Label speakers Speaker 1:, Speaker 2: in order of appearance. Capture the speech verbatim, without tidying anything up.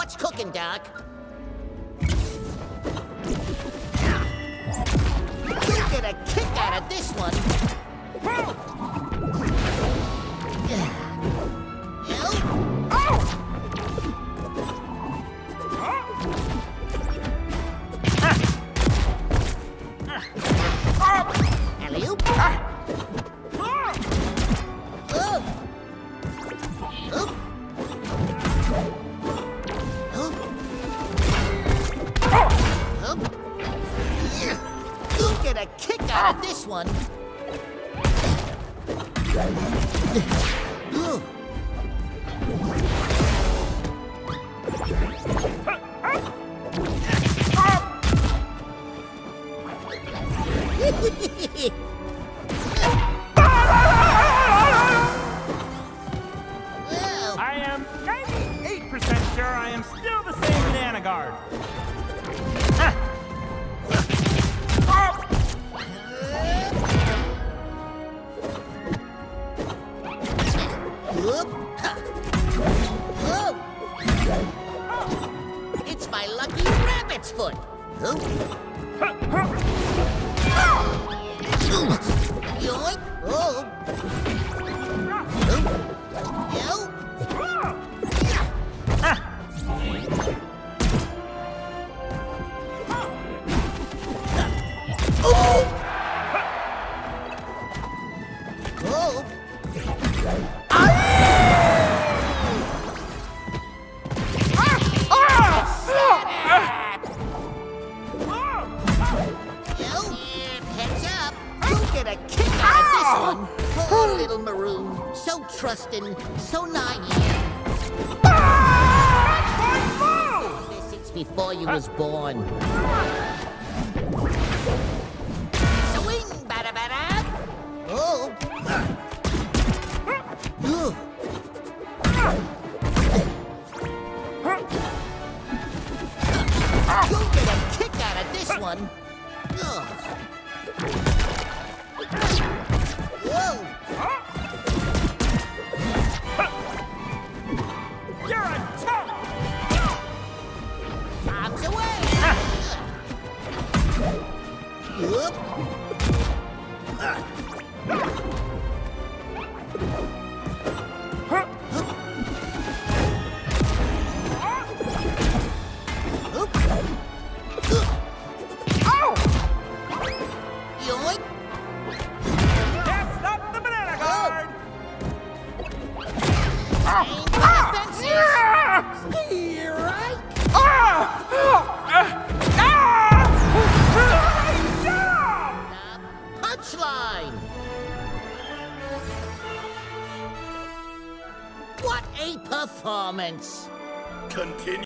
Speaker 1: What's cooking, Doc? You'll get a kick out of this one. Alley-oop. You'll get a kick out of this one.
Speaker 2: I am ninety-eight percent sure I am still the same Banana Guard.
Speaker 1: It's my lucky rabbit's foot. Yoink! Oh! Oh! Heads up! You'll get a kick out of this one. Poor little Maroon. So trusting, so naive. Since before you was born. Swing, bada bada! Oh! Ugh. You'll get a kick out of this one. Ugh. Whoa!
Speaker 2: You're a chump!
Speaker 1: Arms away! Whoop! Yoink!
Speaker 2: That's not the Banana Guard!
Speaker 1: Aim for the fences! Right? The punchline! What a performance!
Speaker 3: Continue.